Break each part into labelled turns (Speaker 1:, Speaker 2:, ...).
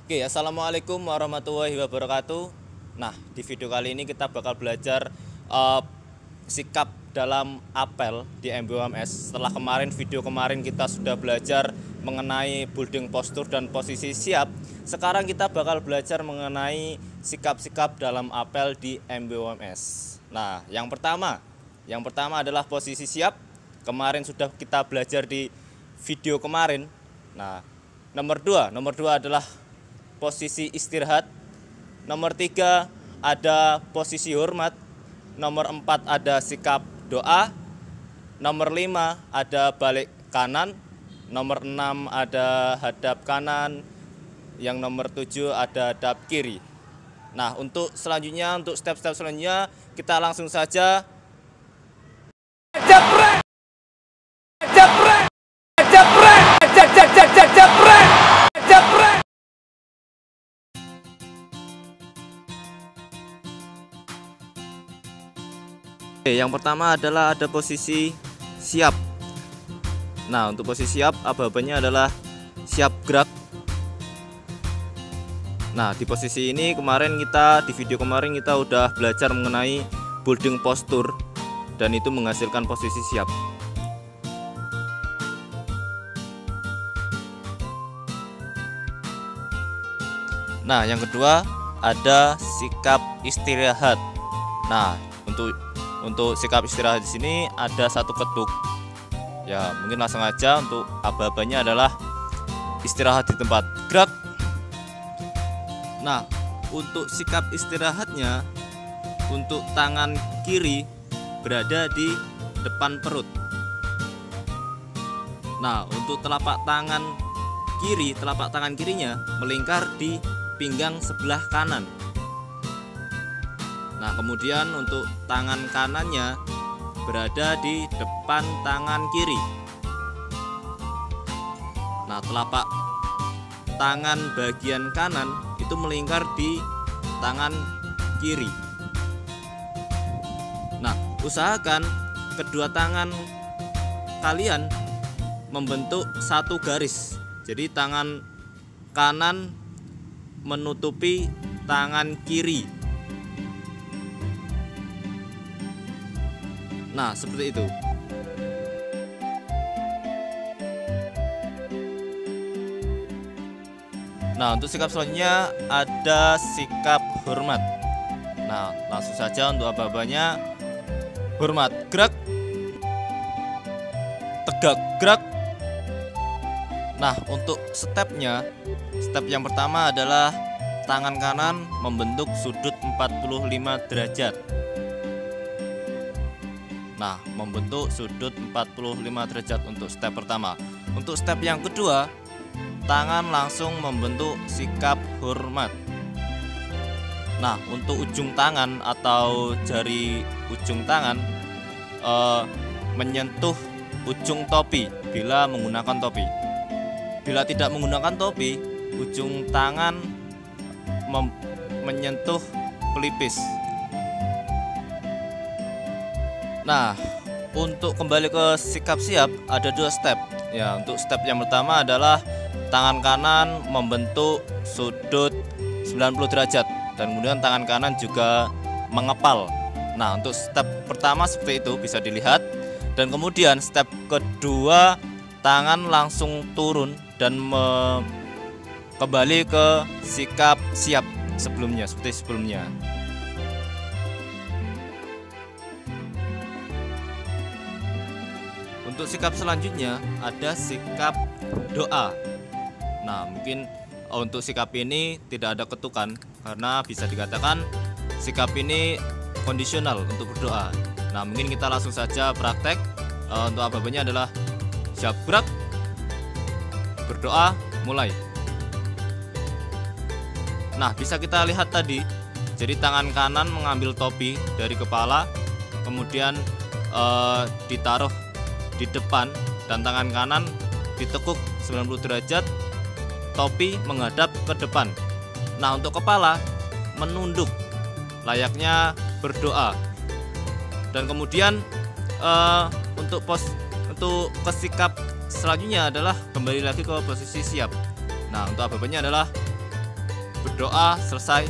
Speaker 1: Oke, assalamualaikum warahmatullahi wabarakatuh. Nah, di video kali ini kita bakal belajar sikap dalam apel di MBUMS. Setelah video kemarin kita sudah belajar mengenai building postur dan posisi siap. Sekarang kita bakal belajar mengenai sikap-sikap dalam apel di MBUMS. Nah, yang pertama adalah posisi siap. Kemarin sudah kita belajar di video kemarin. Nah, nomor dua adalah posisi istirahat. Nomor 3 ada posisi hormat. Nomor 4 ada sikap doa. Nomor 5 ada balik kanan. Nomor 6 ada hadap kanan. Yang nomor 7 ada hadap kiri. Nah, untuk step-step selanjutnya kita langsung saja yang pertama adalah ada posisi siap. Nah, untuk posisi siap aba-abanya adalah siap gerak. Nah, di posisi ini di video kemarin kita udah belajar mengenai building postur dan itu menghasilkan posisi siap. Nah, yang kedua ada sikap istirahat. Nah, untuk sikap istirahat di sini ada satu ketuk. Ya, mungkin langsung aja untuk aba-abanya adalah istirahat di tempat gerak. Nah, untuk sikap istirahatnya, untuk tangan kiri berada di depan perut. Nah, untuk telapak tangan kirinya melingkar di pinggang sebelah kanan. Nah, kemudian untuk tangan kanannya berada di depan tangan kiri. Nah, telapak tangan bagian kanan itu melingkar di tangan kiri. Nah, usahakan kedua tangan kalian membentuk satu garis. Jadi tangan kanan menutupi tangan kiri. Nah, seperti itu. Nah, untuk sikap selanjutnya ada sikap hormat. Nah, langsung saja untuk aba-abanya hormat, gerak, tegak, gerak. Nah, untuk step yang pertama adalah tangan kanan membentuk sudut 45 derajat. Nah, membentuk sudut 45 derajat untuk step pertama. Untuk step yang kedua, tangan langsung membentuk sikap hormat. Nah, untuk ujung tangan atau jari ujung tangan menyentuh ujung topi bila menggunakan topi. Bila tidak menggunakan topi, ujung tangan menyentuh pelipis. Nah, untuk kembali ke sikap siap ada 2 step. Ya, untuk step yang pertama adalah tangan kanan membentuk sudut 90 derajat dan kemudian tangan kanan juga mengepal. Nah, untuk step pertama seperti itu bisa dilihat, dan kemudian step kedua tangan langsung turun dan kembali ke sikap siap seperti sebelumnya. Untuk sikap selanjutnya ada sikap doa. Nah, mungkin untuk sikap ini tidak ada ketukan karena bisa dikatakan sikap ini kondisional untuk berdoa. Nah, mungkin kita langsung saja praktek. Untuk aba-abanya adalah siap gerak, berdoa, mulai. Nah, bisa kita lihat tadi, jadi tangan kanan mengambil topi dari kepala, kemudian ditaruh di depan dan tangan kanan ditekuk 90 derajat, topi menghadap ke depan. Nah, untuk kepala menunduk layaknya berdoa. Dan kemudian untuk sikap selanjutnya adalah kembali lagi ke posisi siap. Nah, untuk aba-abanya adalah berdoa, selesai.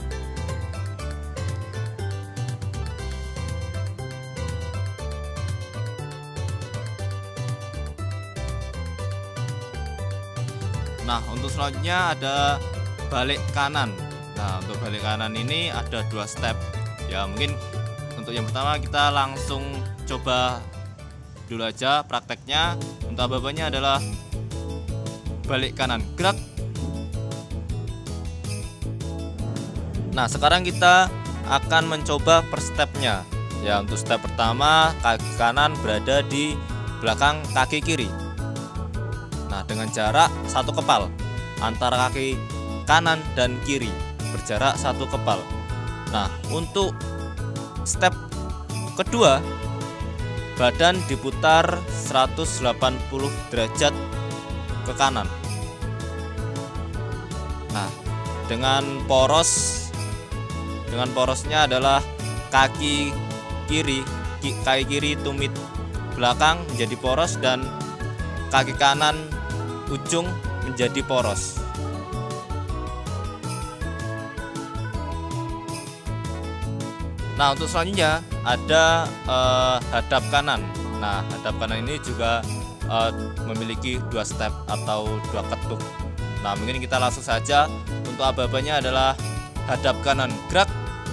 Speaker 1: Nah, untuk selanjutnya ada balik kanan. Nah, untuk balik kanan ini ada 2 step. Ya, mungkin untuk yang pertama kita langsung coba dulu aja prakteknya. Untuk aba-abanya adalah balik kanan, gerak. Nah, sekarang kita akan mencoba per stepnya. Ya, untuk step pertama, kaki kanan berada di belakang kaki kiri. Nah, dengan jarak 1 kepal antara kaki kanan dan kiri, berjarak 1 kepal. Nah, untuk step kedua, badan diputar 180 derajat ke kanan. Nah, dengan porosnya adalah kaki kiri tumit belakang menjadi poros dan kaki kanan ujung menjadi poros. Nah, untuk selanjutnya ada hadap kanan. Nah, hadap kanan ini juga memiliki 2 step atau 2 ketuk. Nah, mungkin kita langsung saja. Untuk aba-abanya adalah hadap kanan, gerak.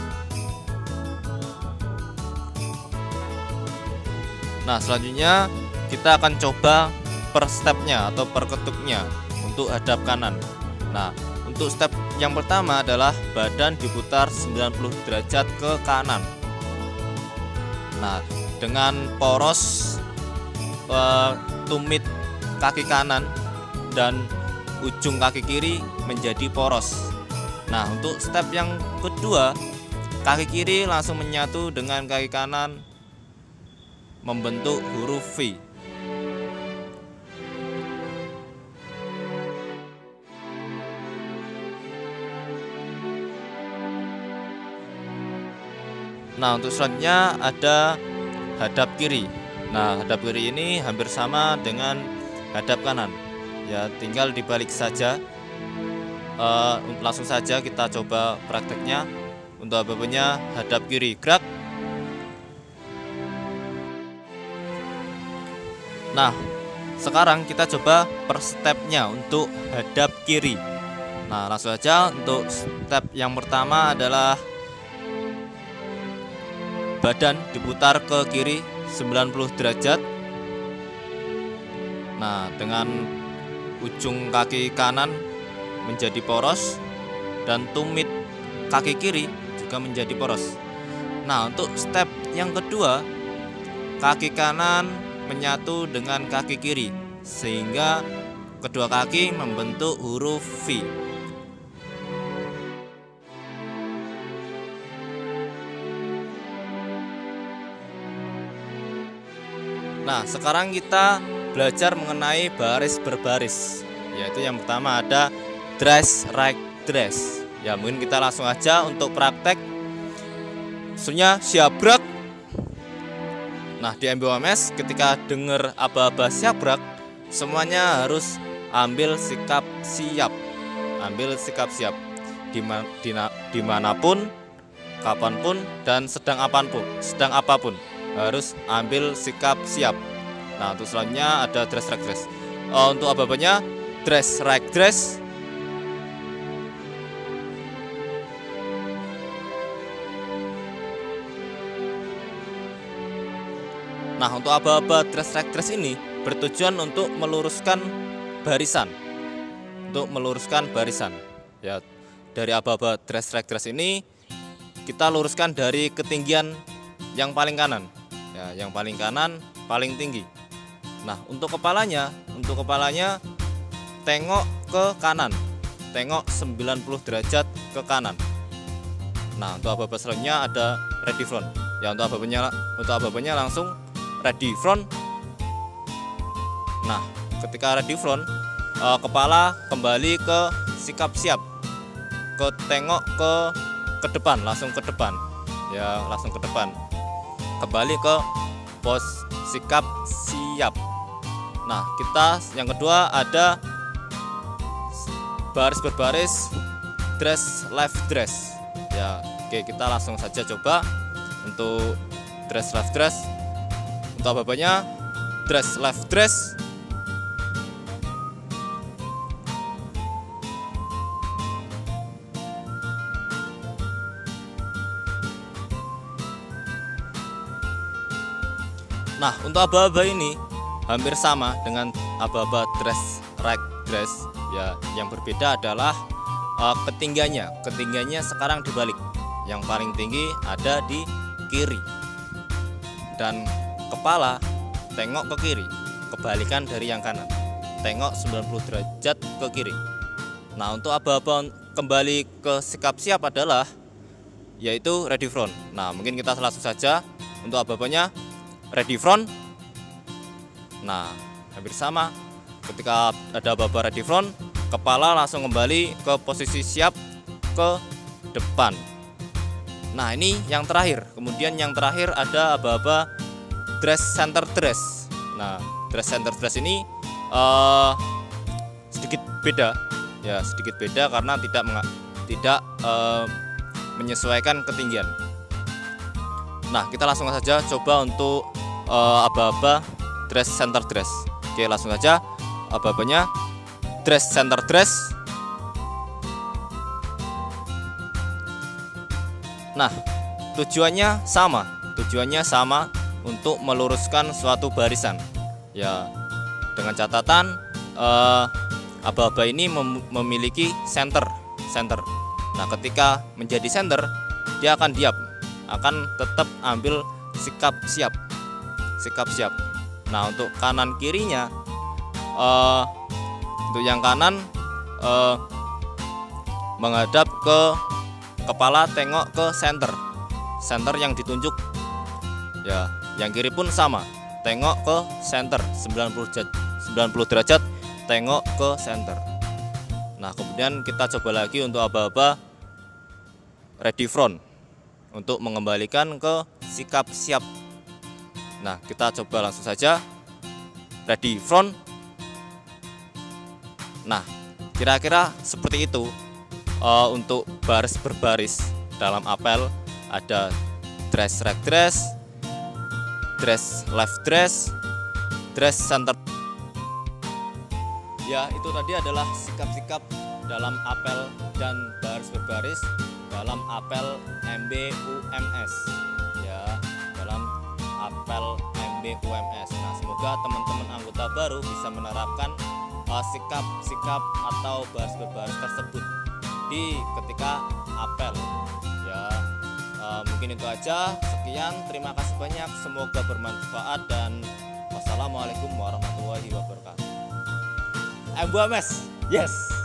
Speaker 1: Nah, selanjutnya kita akan coba per stepnya atau per ketuknya untuk hadap kanan. Nah, untuk step yang pertama adalah badan diputar 90 derajat ke kanan. Nah, dengan poros tumit kaki kanan dan ujung kaki kiri menjadi poros. Nah, untuk step yang kedua, kaki kiri langsung menyatu dengan kaki kanan membentuk huruf V. Nah, untuk selanjutnya ada hadap kiri. Nah, hadap kiri ini hampir sama dengan hadap kanan. Ya, tinggal dibalik saja. Langsung saja kita coba prakteknya. Untuk aba-abanya hadap kiri, gerak. Nah, sekarang kita coba per stepnya untuk hadap kiri. Nah, langsung saja. Untuk step yang pertama adalah badan diputar ke kiri 90 derajat. Nah, dengan ujung kaki kanan menjadi poros dan tumit kaki kiri juga menjadi poros. Nah, untuk step yang kedua, kaki kanan menyatu dengan kaki kiri sehingga kedua kaki membentuk huruf V. Nah, sekarang kita belajar mengenai baris berbaris. Yaitu yang pertama ada dress right dress. Ya, mungkin kita langsung aja untuk praktek. Maksudnya siap gerak. Nah, di MBUMS ketika dengar aba-aba siap gerak, semuanya harus ambil sikap siap. Ambil sikap siap dimanapun, kapanpun, dan sedang apapun harus ambil sikap siap. Nah, untuk selanjutnya ada dress right dress. Untuk aba-abanya dress right dress. Nah, untuk aba-aba dress right dress ini bertujuan untuk meluruskan barisan. Ya, dari aba-aba dress right dress ini kita luruskan dari ketinggian yang paling kanan. Ya, yang paling kanan paling tinggi. Nah, untuk kepalanya tengok ke kanan. Tengok 90 derajat ke kanan. Nah, untuk aba-aba selanjutnya ada ready front. Ya, untuk aba-abanya langsung ready front. Nah, ketika ready front, kepala kembali ke sikap siap. Tengok ke depan, langsung ke depan. Ya, langsung ke depan. Kembali ke pos sikap siap. Nah, kita yang kedua ada baris berbaris dress left dress. Ya, oke, kita langsung saja coba untuk dress left dress. Untuk aba-abanya dress left dress. Nah, untuk aba-aba ini hampir sama dengan aba-aba dress right dress. Ya, yang berbeda adalah ketinggiannya. Ketinggiannya sekarang dibalik. Yang paling tinggi ada di kiri. Dan kepala tengok ke kiri, kebalikan dari yang kanan. Tengok 90 derajat ke kiri. Nah, untuk aba-aba kembali ke sikap siap adalah yaitu ready front. Nah, mungkin kita langsung saja untuk aba-abanya ready front. Nah, hampir sama. Ketika ada aba-aba ready front, kepala langsung kembali ke posisi siap ke depan. Nah, ini yang terakhir. Kemudian yang terakhir ada aba-aba dress center dress. Nah, dress center dress ini sedikit beda. Ya, sedikit beda karena tidak menyesuaikan ketinggian. Nah, kita langsung saja coba untuk aba-aba dress center dress. Oke, langsung saja aba-abanya dress center dress. Nah, tujuannya sama untuk meluruskan suatu barisan. Ya, dengan catatan aba-aba ini memiliki center. Nah, ketika menjadi center, dia akan tetap ambil sikap siap. Nah, untuk kanan kirinya, untuk yang kanan menghadap ke kepala, tengok ke center yang ditunjuk. Ya, yang kiri pun sama, tengok ke center 90 derajat, tengok ke center. Nah, kemudian kita coba lagi untuk aba-aba ready front untuk mengembalikan ke sikap siap. Nah, kita coba langsung saja ready front. Nah, kira-kira seperti itu. Untuk baris berbaris dalam apel ada dress right dress, dress left dress, dress center. Ya, itu tadi adalah sikap-sikap dalam apel dan baris berbaris dalam apel MBUMS. Ya, dalam apel MBUMS. Nah, semoga teman-teman anggota baru bisa menerapkan sikap-sikap atau baris berbaris tersebut di ketika apel. Ya, mungkin itu aja. Sekian, terima kasih banyak, semoga bermanfaat dan wassalamualaikum warahmatullahi wabarakatuh. MBUMS, yes.